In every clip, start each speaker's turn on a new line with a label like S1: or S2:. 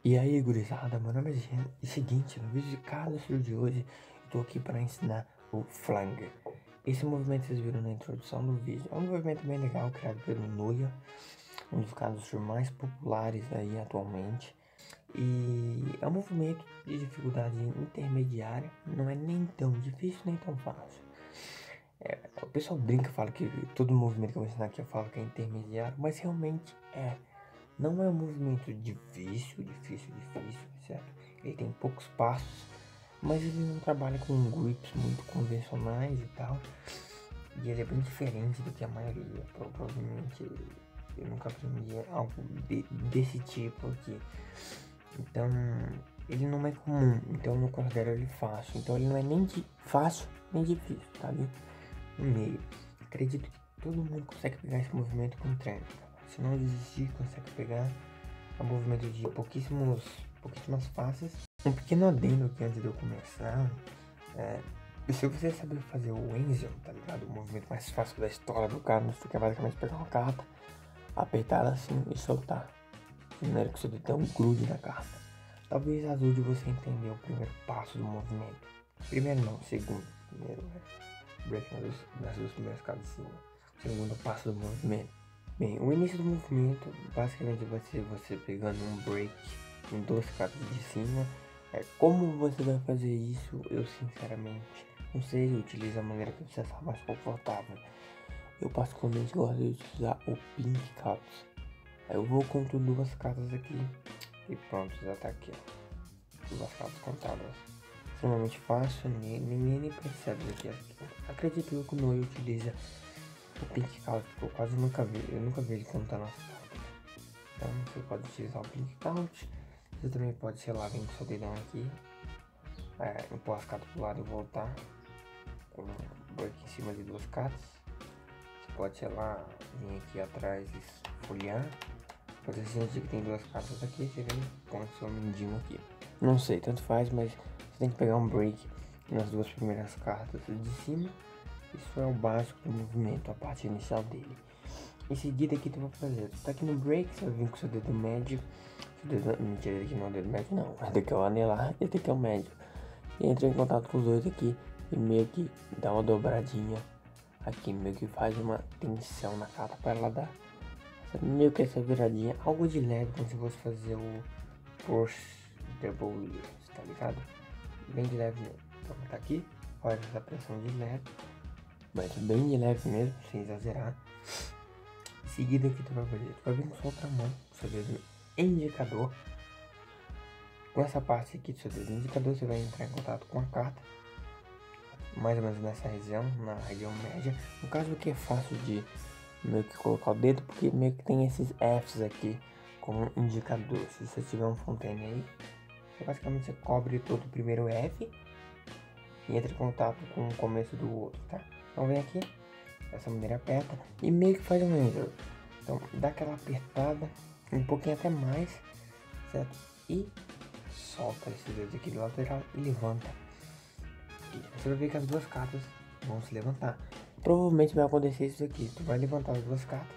S1: E aí, gurizada, meu nome é Jean. E seguinte, no vídeo de cada estilo de hoje, eu tô aqui para ensinar o flanger. Esse movimento vocês viram na introdução do vídeo. É um movimento bem legal, criado pelo Noia, um dos caras mais populares aí atualmente. E é um movimento de dificuldade intermediária, não é nem tão difícil, nem tão fácil. O pessoal brinca, fala que todo movimento que eu vou ensinar aqui eu falo que é intermediário, mas realmente é. Não é um movimento difícil, certo? Ele tem poucos passos, mas ele não trabalha com grips muito convencionais e tal. E ele é bem diferente do que a maioria. Provavelmente eu nunca aprendi algo desse tipo aqui. Então, ele não é comum, então eu não considero ele fácil. Então ele não é nem fácil, nem difícil, tá ali no meio. Acredito que todo mundo consegue pegar esse movimento com treino. Se não desistir, consegue pegar um movimento de pouquíssimas faces. Um pequeno adendo aqui antes de eu começar. Se você saber fazer o Enzion, tá ligado? O movimento mais fácil da história do cara, você quer basicamente pegar uma carta, apertar ela assim e soltar. De maneira que você tem um grude na carta. Talvez ajude você a entender o primeiro passo do movimento. Primeiro não, segundo. Primeiro é break nas duas primeiras cartas de cima. Segundo passo do movimento. Bem, o início do movimento basicamente vai ser você pegando um break em duas cartas de cima. Como você vai fazer isso, eu sinceramente não sei, utiliza a maneira que você está mais confortável. Eu particularmente gosto de utilizar o Pink Cards. Eu vou conto duas cartas aqui e pronto, já tá aqui, ó. Duas cartas contadas. Extremamente fácil, ninguém nem percebe aqui. Acredito eu que o Noia utiliza o Pink Count, porque eu quase nunca vi, ele contando as cartas. Então você pode utilizar o Pink Count. Você também pode, sei lá, vir com o seu dedão aqui, impor as cartas pro lado e voltar com um break em cima de duas cartas. Você pode, sei lá, vir aqui atrás e folhear. Pode sentir que tem duas cartas aqui, você vem com o seu mindinho aqui. Não sei, tanto faz, mas você tem que pegar um break nas duas primeiras cartas de cima. Isso é o básico do movimento, a parte inicial dele. Em seguida, aqui tu vai fazer, tu tá aqui no break, você vai vir com seu dedo médio. Mentira, esse aqui não é o dedo médio não, esse daqui é o anelar, esse daqui é o médio. E entra em contato com os dois aqui e meio que dá uma dobradinha aqui, meio que faz uma tensão na carta para ela dar meio que essa viradinha, algo de leve, como se fosse fazer o push double, tá ligado? Bem de leve mesmo. Então tá aqui, faz essa pressão de leve, mas bem de leve mesmo, sem exagerar. Em seguida, o que tu vai fazer? Tu vai vir com sua outra mão, seu dedo indicador. Com essa parte aqui do seu dedo indicador, você vai entrar em contato com a carta, mais ou menos nessa região, na região média. No caso aqui é fácil de meio que colocar o dedo, porque meio que tem esses Fs aqui como indicador. Se você tiver um fontaine aí, basicamente você cobre todo o primeiro F e entra em contato com o começo do outro, tá? Então vem aqui, dessa maneira aperta e meio que faz um Enzion. Então dá aquela apertada, um pouquinho até mais, certo? E solta esse dedo aqui do lateral e levanta. E você vai ver que as duas cartas vão se levantar. Provavelmente vai acontecer isso aqui. Tu vai levantar as duas cartas.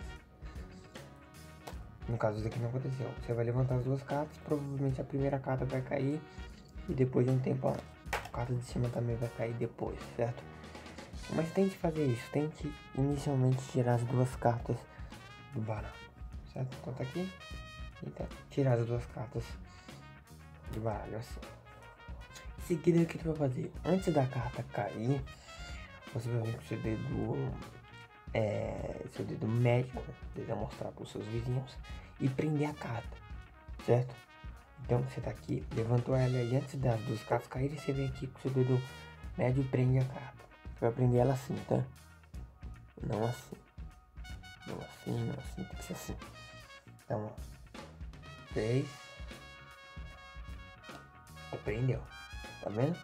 S1: No caso, isso aqui não aconteceu. Você vai levantar as duas cartas. Provavelmente a primeira carta vai cair. E depois de um tempo a carta de cima também vai cair depois, certo? Mas tente fazer isso. Tente inicialmente tirar as duas cartas do baralho, certo? Então tá aqui. Então, tirar as duas cartas do baralho assim. Em seguida, o que tu vai fazer? Antes da carta cair, você vai vir com seu dedo médio, dedo mostrar para os seus vizinhos e prender a carta, certo? Então você tá aqui, levantou ela e antes das duas cartas caírem, você vem aqui com seu dedo médio e prende a carta. Você vai prender ela assim, tá? Não assim. Não assim, não assim, tem que ser assim. Então, ó. 3. Prendeu. Tá vendo?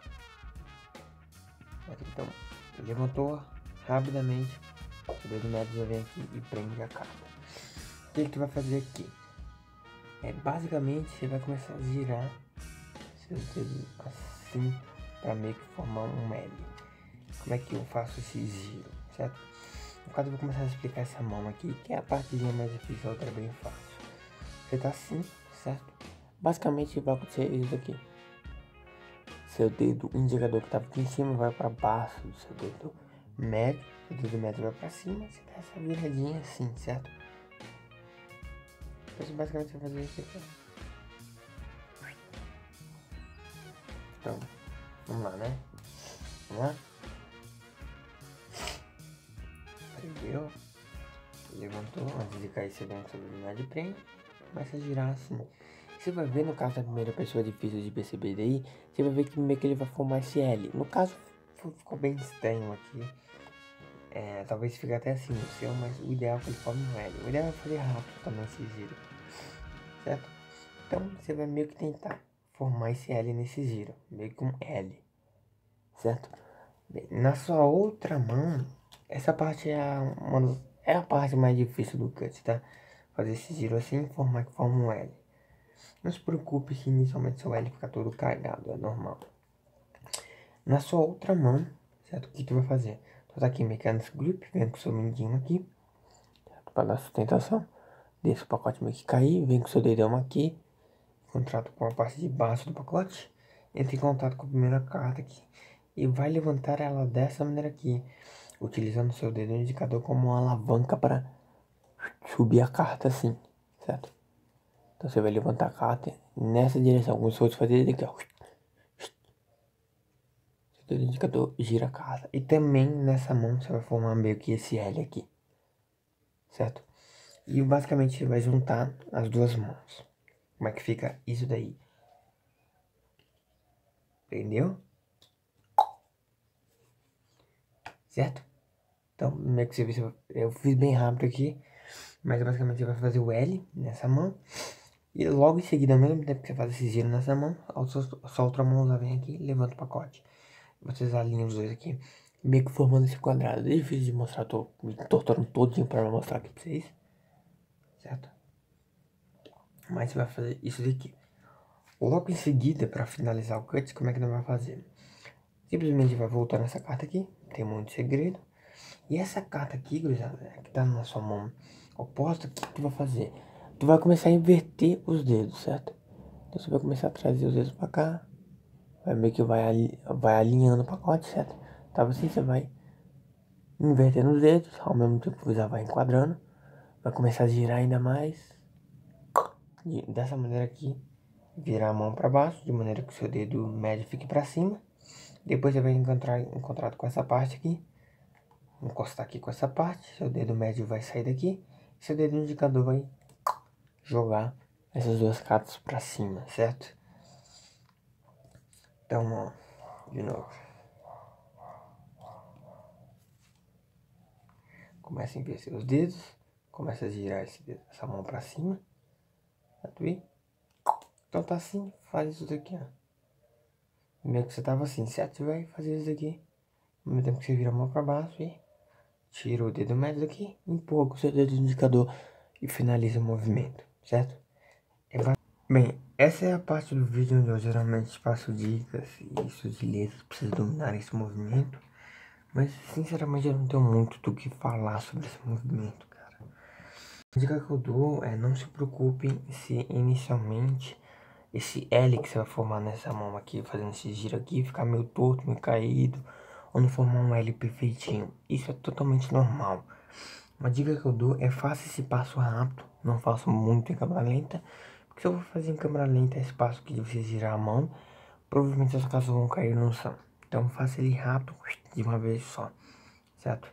S1: Então, levantou rapidamente. O dedo médio já vem aqui e prende a carta. O que tu vai fazer aqui? Basicamente você vai começar a girar seus dedos assim para meio que formar um L. Como é que eu faço esse giro, certo? No caso eu vou começar a explicar essa mão aqui, que é a partezinha mais difícil, a outra é bem fácil. Você tá assim, certo? Basicamente vai acontecer isso aqui. Seu dedo indicador que estava aqui em cima vai para baixo do seu dedo médio. Seu dedo médio vai para cima. Você dá essa viradinha assim, certo? Então basicamente você vai fazer isso aqui. Então, vamos lá, né? Vamos lá? Prendeu. Levantou. Antes de cair, você vem sobre o médio e prende. Começa a girar assim. Você vai ver, no caso da primeira pessoa, é difícil de perceber daí. Você vai ver que meio que ele vai formar esse L. No caso, ficou bem estranho aqui. Talvez fique até assim no seu, mas o ideal é que ele forme um L. O ideal é fazer rápido também esse giro. Certo? Então, você vai meio que tentar formar esse L nesse giro. Meio que um L. Certo? Bem, na sua outra mão, essa parte é a parte mais difícil do cut, tá? Fazer esse giro assim e formar que forma um L. Não se preocupe se inicialmente seu L ficar todo cagado, é normal. Na sua outra mão, certo? O que tu vai fazer? Tu tá aqui em Mechanics Grip, vem com o seu mindinho aqui, certo? Para dar sustentação. Deixa o pacote meio que cair, vem com o seu dedão aqui, em contato com a parte de baixo do pacote, entra em contato com a primeira carta aqui e vai levantar ela dessa maneira aqui, utilizando o seu dedo indicador como uma alavanca para subir a carta assim, certo? Então você vai levantar a carta nessa direção, como se fosse fazer isso aqui, ó. Seu dedo indicador gira a carta. E também nessa mão você vai formar meio que esse L aqui, certo? E basicamente você vai juntar as duas mãos. Como é que fica isso daí? Entendeu? Certo? Então, meio que você vê, eu fiz bem rápido aqui. Mas basicamente você vai fazer o L nessa mão. E logo em seguida, ao mesmo tempo que você faz esse giro nessa mão, a sua outra mão já vem aqui e levanta o pacote. Vocês alinham os dois aqui, meio que formando esse quadrado. É difícil de mostrar, tô me torturando todinho para mostrar aqui pra vocês. Certo? Mas você vai fazer isso daqui. Logo em seguida, para finalizar o cut, como é que nós vamos fazer? Simplesmente vai voltar nessa carta aqui, tem muito segredo. E essa carta aqui, gurizada, que tá na sua mão oposta, o que tu vai fazer? Tu vai começar a inverter os dedos, certo? Então você vai começar a trazer os dedos pra cá. Vai meio que vai alinhando o pacote, certo? Tá, assim você vai invertendo os dedos, ao mesmo tempo você já vai enquadrando. Vai começar a girar ainda mais. E dessa maneira aqui, virar a mão pra baixo, de maneira que o seu dedo médio fique pra cima. Depois você vai encontrar em contato com essa parte aqui. Encostar aqui com essa parte, seu dedo médio vai sair daqui. Seu dedo indicador vai jogar essas duas cartas pra cima, certo? Então, ó, de novo. Começa a inverter os dedos. Começa a girar essa mão pra cima. Certo? Então tá assim, faz isso daqui, ó. Meio que você tava assim, certo? Você vai fazer isso daqui. No mesmo tempo que você vira a mão pra baixo e tira o dedo médio daqui, empurra com o seu dedo indicador e finaliza o movimento, certo? Bem, essa é a parte do vídeo onde eu geralmente passo dicas e sutilezas para vocês dominarem esse movimento. Mas, sinceramente, eu não tenho muito do que falar sobre esse movimento, cara. A dica que eu dou é não se preocupem se inicialmente esse L que você vai formar nessa mão aqui, fazendo esse giro aqui, ficar meio torto, meio caído, ou não formar um L perfeitinho. Isso é totalmente normal. Uma dica que eu dou é faça esse passo rápido, não faça muito em câmera lenta. Porque se eu for fazer em câmera lenta esse passo que você girar a mão, provavelmente as calças vão cair no chão. Então faça ele rápido, de uma vez só, certo?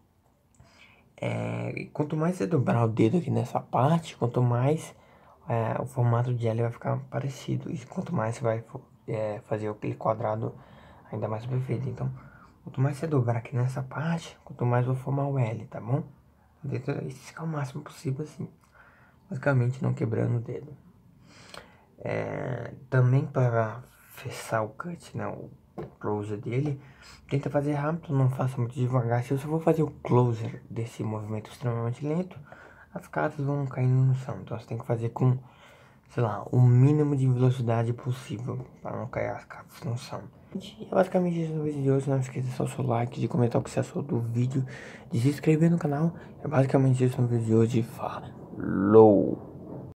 S1: E quanto mais você dobrar o dedo aqui nessa parte, quanto mais o formato de L vai ficar parecido. E quanto mais você vai fazer aquele quadrado ainda mais perfeito. Então, quanto mais você dobrar aqui nessa parte, quanto mais eu vou formar o L, tá bom? Tenta esticar o máximo possível assim. Basicamente não quebrando o dedo. Também para fechar o cut, né, o closer dele, tenta fazer rápido, não faça muito devagar. Se você for fazer o closer desse movimento extremamente lento, as cartas vão caindo no chão. Então você tem que fazer com, sei lá, o mínimo de velocidade possível para não cair as cartas no chão. E é basicamente isso no vídeo de hoje. Não esqueça de deixar o seu like, de comentar o que você achou do vídeo, de se inscrever no canal. É basicamente isso no vídeo de hoje. Falou!